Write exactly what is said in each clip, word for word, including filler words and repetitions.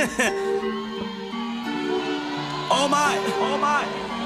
Oh my, oh my.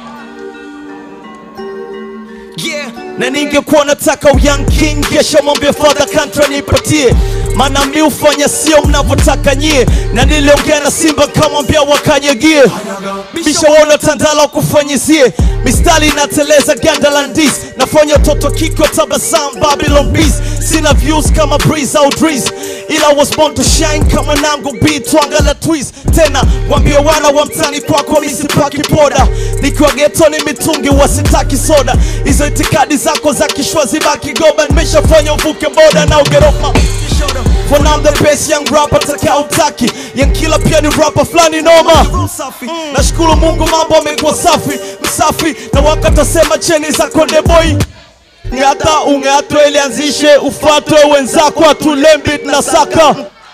Yeah. Na ningekuwa nataka Young King kesho mwambie Father Kantra nipatie, maana mimi ufanya sio mnavyotaka nyie. Na niliongea na Simba kamwambia wakanyagie, bisha wona Tandala kufanyizie. Mistari inateleza Gandalandis, nafanya toto kiko tabasamu Babylon Beast. Sina views kama Breeze au Dreeze, ila was born to shine kama nangu beat twanga la twist. Tena wambie wana wa mtani kwako misipaki poda, nikiwa ghetto ni mitungi wasitaki soda. Hizo itikadi zako za kishwa zibaki goba, nimeshafanya uvuke boda na ugeroma. For now I'm the best young rapper taka utaki, young killer pia ni rapper flani noma. mm. Nashukuru Mungu mambo amekuwa safi, msafi na wakatasema cheni za Konde Boy. Ni hata ungeatwe ilianzishe ufatwe wenzako atulembit na saka.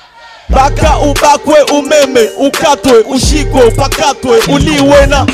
Baka ubakwe umeme, ukatwe, ushikwe, upakatwe, uliwe na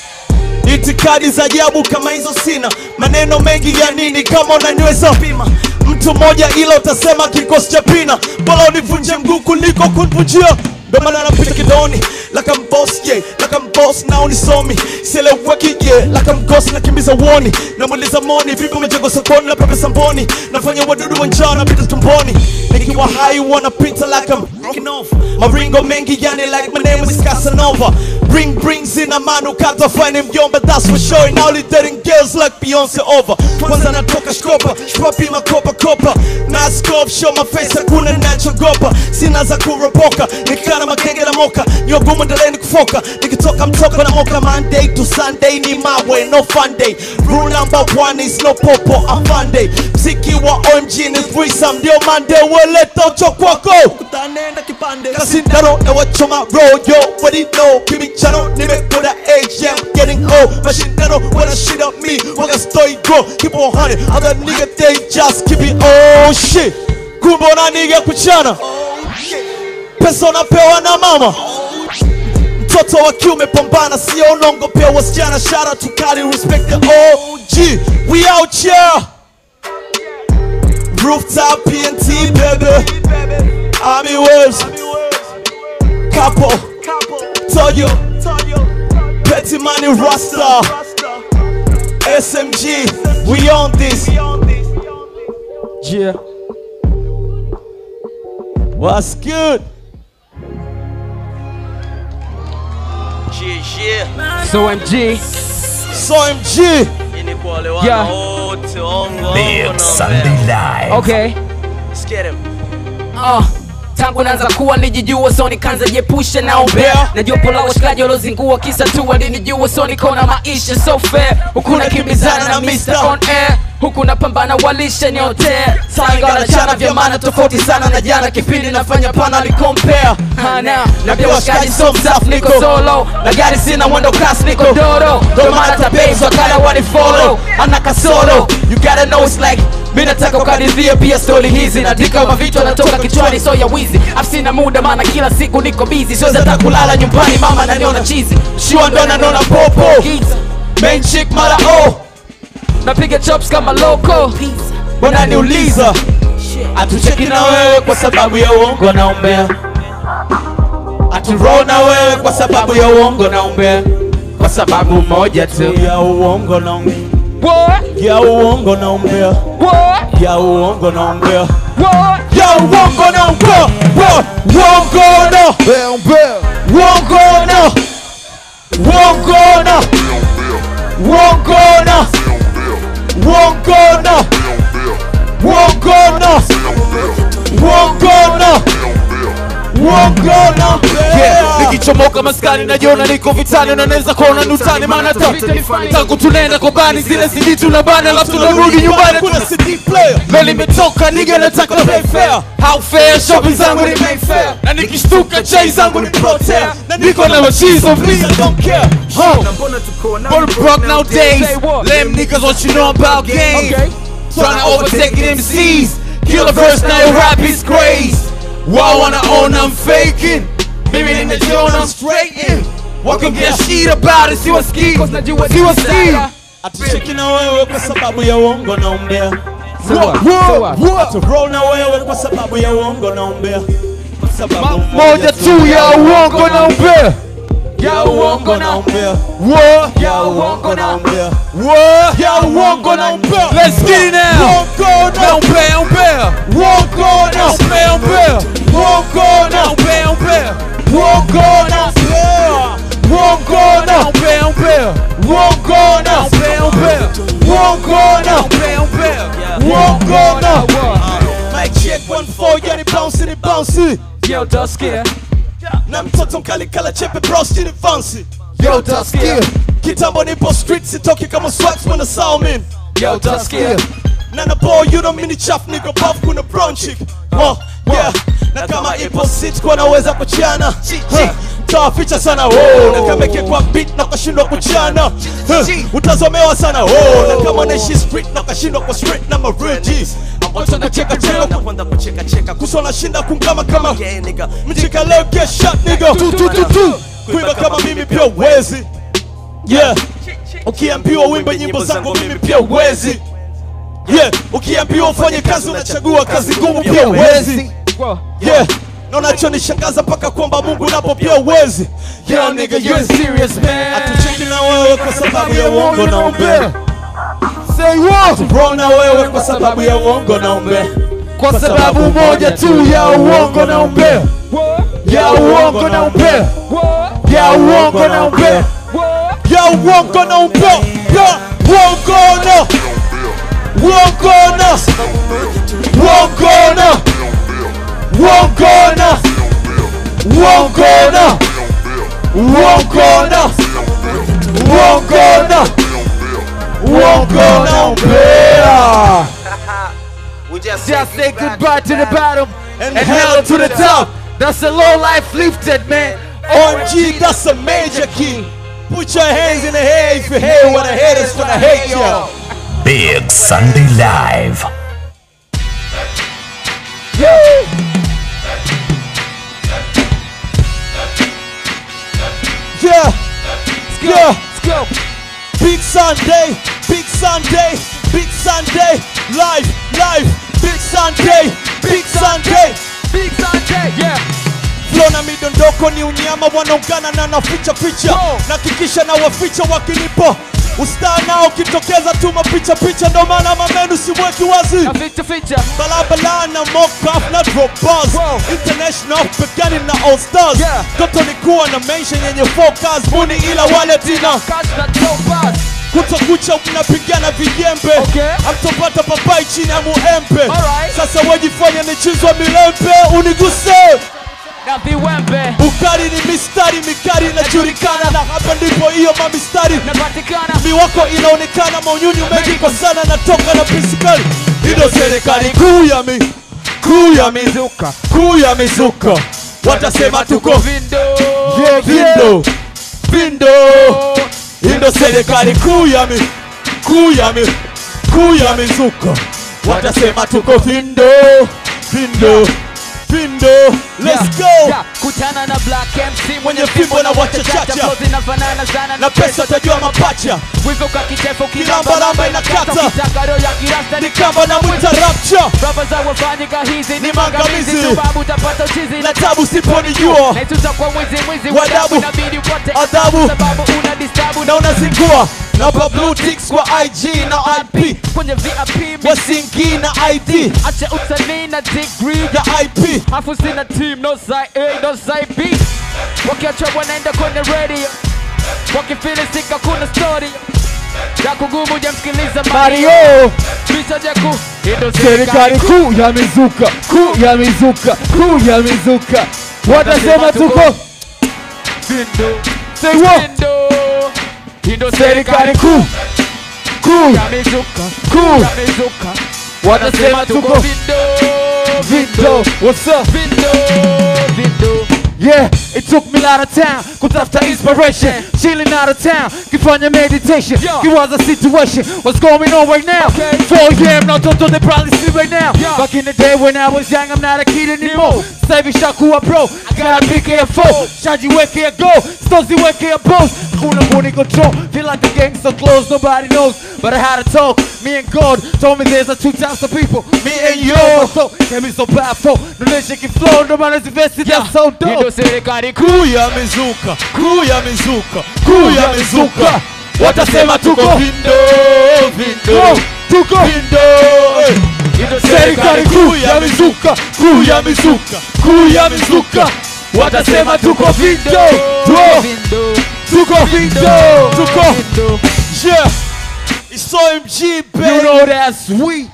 itikadi za ajabu kama hizo sina. Maneno mengi ya nini kama unaniweza pima mtu moja ila utasema kikosi cha pina. Bora univunje mguu kuliko kunivunjia. Ndo maana napita kidoni like I'm boss, yeah, like I'm boss now unisomi. Sieleweki, yeah, like I'm ghost na kimbiza woni. Namuliza moni, vipi umejengo sokoni na pepe samboni. Nafanya wadudu wa njaa na pita tumboni. Nikiwa high wanapita like I'm breaking off. Maringo mengi yani like my name is Casanova. Bring brings in a man who can't find him yomba, that's for sure. Now they dating girls like Beyonce over. Kwanza natoka shkopa, shpapi makopa kopa. Mask off, show my face, hakuna nachogopa. Sina za kuropoka, nikana makenge na moka. Nyogumu ndeleni kufoka, nikitoka mtoka na moka. Monday to Sunday ni mawe, no fun day. Rule number one is no popo, a fun day. Mziki wa O M G ni threesome, ndio Monday weleta ucho kwako. Kutanenda kipande kasindaro na wachoma royo. What do you know, kimi chano nimekuda age, yeah, I'm getting old. Mashindano wanna shit up me, wanga story grow. Keep on honey, other nigga they just keep it, oh shit. Kumbona nigga kuchana, pesa unapewa na mama. Mtoto wa kiume pambana, sio unongo pia wasichana. Shout out to Kali, respect the O G. We out here. Rooftop P N T baby, Army Waves, Capo, Toyo, Petty Money Rasta, S M G, we on this. Yeah. What's good? Yeah, yeah. So M G. So M G. Yeah. Big Sunday Live. Okay. Let's get him. Uh. Tangu naanza kuwa nijijua so nikaanza jepusha na umbea. Na jopo la washikaji walozingua kisa tu walinijua so nikaona maisha so fair. Huku nakimbizana na mister On Air, huku napambana walisha nyotea. Sainga wanachana vya maana tofauti sana na jana. Kipindi nafanya pana li compare. Hana na pia washikaji so msafu niko solo. Na gari sina mwendo kasi niko doro. Ndo maana tabezo wakala wani follow. Anaka solo, you gotta know it's like mimi nataka ukadithia pia story hizi. Naandika kama vitu anatoka kichwani so ya wizi. Afsina muda maana kila siku niko busy. Siwezi hata kulala nyumbani mama naniona cheesy. Shua ndo ananiona popo. Main chick mara oh. Napiga chops kama loco. Wananiuliza atucheki na wewe kwa sababu ya uongo na umbea. Aturoll na wewe kwa sababu ya uongo na umbea. Kwa sababu moja tu ya uongo na umbea. What? Ya uongo na umbea. What? Ya uongo na umbea. What? Ya uongo na umbea. Uongo na umbea. Uongo na Uongo na Uongo na Uongo na Uongo na Uongo na Uongo na yeah. Nikichomoka maskani najiona niko vitani. Unaweza kuona nutani maana tangu tunaenda kwa bani zile C D tunabana alafu tunarudi nyumbani kuna C D player. Meli imetoka nigga nataka play fair. How fair shopping zangu ni Mayfair. Na nikishtuka chai zangu ni Protea. Na niko na cheese of me I don't care. Huh. Broke nowadays. Lame niggas what you know about game. Tryna overtake M Cs. Kill a verse now your rap is crazy. Why wanna own I'm faking? Baby in the zone I'm straightin'. What can get shit about it? See what ski? See what ski? Atucheki na wewe kwa sababu ya uongo na umbea. Aturoll na wewe kwa sababu ya uongo na umbea. sababu moja tu ya uongo na umbea. Ya uongo na umbea. Wo, Ya uongo na umbea. wo, Ya uongo na umbea. let's get it now. Uongo na Na umbea, umbea. uongo na Umbea, umbea. uongo na Na umbea, umbea. uongo na uongo na Umbea, umbea. uongo na Umbea, umbea. uongo na Umbea, umbea. uongo na Mic check one four, yani bouncy ni bouncy. Yo, Duskia. Na mtoto mkali kala chepe broski ni fancy. Yo, Duskia. Kitambo nipo street sitoki kama swags when I saw me. Yo, Duskia. Nana boy, you don't mini chaff nigga puff kuna brown chick. Oh, yeah. Na kama ipo sit kwa naweza kuchana. Toa ficha sana oh. Na kama ike kwa beat na kashindwa kuchana. Utazomewa sana oh. Na kama naishi street na kashindwa kwa street na maruji. Wacha kucheka cheka Nakwenda kucheka cheka kusona shinda kungama kama yeah, nigga. mchika leo get shot nigga. Tu tu tu tu. Kuimba kama mimi pia uwezi. Yeah. Ukiambiwa wimbe nyimbo zangu mimi pia uwezi. Yeah, ukiambiwa ufanye kazi unachagua kazi ngumu pia uwezi. Yeah, na unachonishangaza paka kwamba Mungu napo pia uwezi. Yeah nigga, you ain't serious man. Atucheki na wewe kwa sababu ya uongo na umbea. Say what? Bro na wewe kwa sababu ya uongo na umbea. Kwa sababu moja tu ya uongo na umbea. Ya uongo na umbea. Ya uongo na umbea. Ya uongo na umbea. Ya uongo na uongo na uongo na uongo na uongo na uongo na uongo na uongo na umbea. We just, Just say goodbye to the bottom And hello to the top. That's a low life lifted, man. On G, that's a major key. Put your hands in the air if you hate what I hate is when I hate y'all. Big Sunday Live. Yeah, yeah. Let's go. Big Sunday, big Sunday, big Sunday. Live, live. Big Sunday, big Sunday. Big Sunday, yeah. Flow na midondoko ni unyama wanaungana na naficha ficha. Na kikisha na waficha wakinipo. Ustaa nao kitokeza tu mapicha picha, ndo maana mamenu siweki wazi. Na feature feature. Balabala na mock-off na drop bars. Wow. International pegani na all stars. Yeah. Toto likuwa na mention yenye focus. Muni ila wale tina Cash na throw pass. kutokucha unapigana vijembe. Okay. Amtopata papai chini ya muembe. Alright. Sasa wajifanya ni chizwa milembe. Uniguse Na viwembe. ukari ni mistari mikari inajulikana. Na hapa ndipo hiyo mamistari Napatikana. miwako inaonekana. Maunyunyu mengi kwa sana natoka na pisikali. Indo serikali kuu ya mi kuu ya mizuka kuu ya mizuka. Watasema tuko Vindo. yeah, vindo vindo. Indo serikali kuu ya mi kuu ya mi kuu ya mizuka. Watasema tuko vindo vindo vindo. Let's go. Yeah, kutana na Black M C Mwenye fimbo na wachachacha. Flow zinafanana sana Na pesa utajua mapacha. Wivu kakitefu Kilambalamba inakata. Kitaka roho ya kirasta Ni kamba na mwita rapture. Baba za wafanyika hizi Ni mangamizi. Sababu utapata uchizi Na tabu siponijua. Naituza kwa mwizi mwizi Wadabu. Inabidi upote Adhabu. Sababu una distabu Na unazingua. Na pa blue ticks kwa I G na I P. Kwenye V I P Wasingi na I D Acha utani na degree ya I P. Hafu sina team, no side A, no side B. Wakiacha wanaenda kwenye radio, wakifili sika kuna story. Jaku gumu jamsikiliza Mario Mario. Bisha jaku Indo Serikali kuu ya mizuka, kuu ya mizuka, kuu ya mizuka. Watasema tuko Vindo say what? Vindo Indo Serikali kuu, kuu, ya mizuka kuu. ya mizuka. Watasema tuko Vindo Vindo. What's up? Vindo Vindo Yeah, it took me out of town, kutafuta inspiration, chilling out of town, kifanya meditation, Yeah. kiwaza situation, what's going on right now? Okay. four a m now, don't they probably sleep right now. Yeah. Back in the day when I was young, I'm not a kid anymore. sasa hivi shakuwa bro. Gotta be careful, shajiwekea go, stoziwekea boss. Kuna money control, feel like the gang's so close, nobody knows. But I had to talk, me and God told me there's a two types of people, me and you. So, can't be so powerful, no nation can flow, nobody's invested, that's so dope. Ndio serikali kuu Kuya mizuka, kuya mizuka, kuya mizuka. Watasema tuko vindo, vindo, tuko vindo. Serikali kuu ya mizuka, kuu ya mizuka, kuu ya mizuka. Watasema tuko vindo, tuko vindo, tuko. Yeah, it's O M G, baby. You know that's we.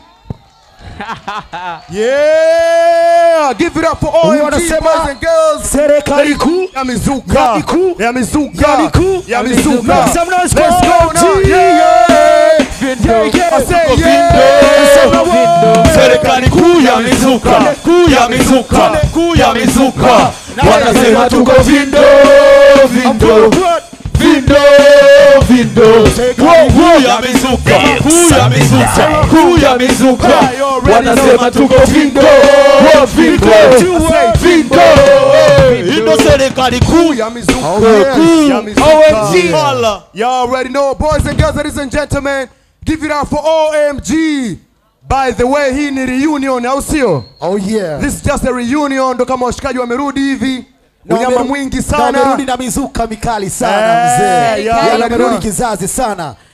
Yeah, give it up for all Huyu you boys anasema and girls. serikali kuu Ya mizuka, ya miku ya mizuka, ya miku ya mizuka. Make some noise for Let's go now. O M G. Yeah, yeah. Vindo, I say tuko yeah. vindo. Serikali kuu ya mizuka, kuu ya mizuka, kuu ya mizuka. Watasema tuko vindo, vindo, vindo, vindo. Kuu ya mizuka, kuu ya mizuka, kuu ya mizuka. Wanasema tuko vindo, vindo, vindo. Indo serikali kuu Ya mizuka, Oh, yes. Ya mizuka. O M G. Hala. Y'all already know, boys and girls, ladies and gentlemen, give it up for O M G. By the way, hii ni reunion, au sio? Oh yeah. This is just a reunion, ndo kama washikaji wamerudi hivi. Na Unyama wameru- mwingi na sana. wamerudi na mizuka mikali sana Eh, mzee. yeah, Yeah, like wamerudi that. kizazi sana.